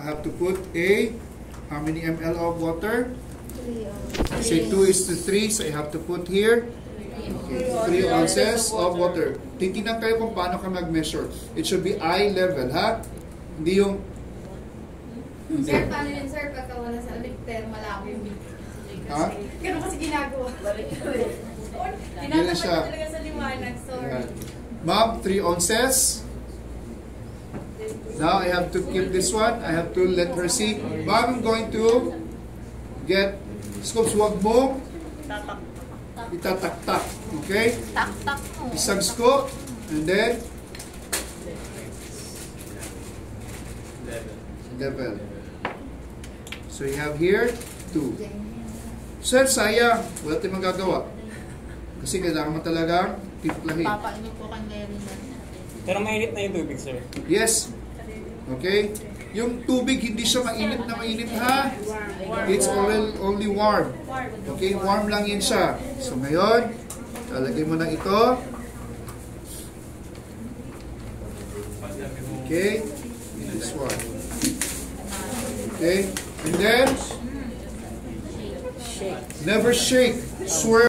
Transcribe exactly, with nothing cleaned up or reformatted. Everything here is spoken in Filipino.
I have to put a, how many ml of water? Say two is to three, so I have to put here okay, three ounces of water. Titingnan kayo kung paano ka mag-measure. It should be eye level, ha? Hindi yung... Sir, paano yun, sir? Pagka wala sa alikter, malabo yung meat. Ha? Ganun kasi ginagawa. Tinatapat siya. talaga sa liwanag, sorry. Ma'am, three ounces. Now I have to keep this one. I have to let her see. Ma'am, I'm going to get scoops. Huwag mo itatak-tak. Okay? Tak-tak mo. Isang scoop. And then level. So you have here two. Sir, sayang. Wala tayong magagawa. Kasi kailangan mo talagang tiplahin. Papainom po kang Larry na. Pero mainit na yung tubig, sir. Yes. Okay? Yung tubig, hindi siya mainit na mainit, ha? It's only, only warm. Okay? Warm lang yun siya. So ngayon, lalagay mo na ito. Okay? This one. Okay? And then, never shake. Swear.